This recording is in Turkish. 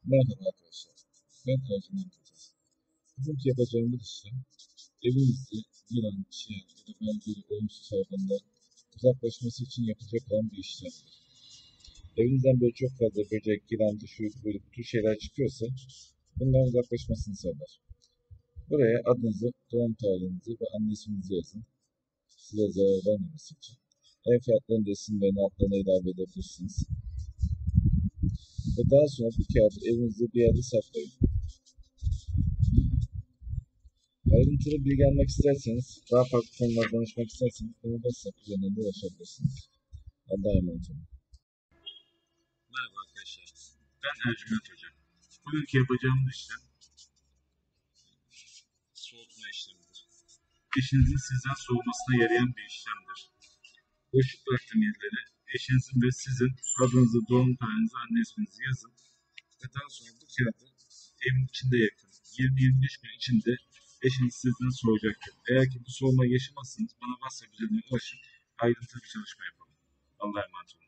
Merhaba arkadaşlar. Ben Ercüment Hoca. Bugünkü yapacağımız işlem evinizde yılan, çiyan ya da benzeri olumsuz hayvanların uzaklaşması için yapılacak olan bir işlemdir. Evinizden böyle çok fazla böcek, yılan, böyle bu tür şeyler çıkıyorsa bunların uzaklaşmasını sağlar. Buraya adınızı, doğum tarihinizi ve anne isminizi yazın. Size zarar vermemesi için. Ev fiyatlarını da isimlerini altlarına ilave edebilirsiniz. Ve daha sonra bu kağıdı evinizde bir yerde saklayın. Ayrıntılı bilgi almak isterseniz, daha farklı konularda danışmak isterseniz bana WhatsApp üzerinden de ulaşabilirsiniz. Allah'a emanet olun. Merhaba arkadaşlar. Ben Ercüment Hoca. Bugünkü yapacağımız işlem soğutma işlemidir. Eşinizin sizden soğumasına yarayan bir işlemdir. Boşluk bıraktığım yerlere eşinizin ve sizin adınızı, doğum tarihinizi, anne isminizi yazın. Ve daha sonra bu kağıdı evin içinde yakın. 20-25 gün içinde eşiniz sizden soğuyacaktır. Eğer ki bu soğumayı yaşamazsanız bana WhatsApp üzerinden ulaşın. Ayrıntılı bir çalışma yapalım. Allah'a emanet olun.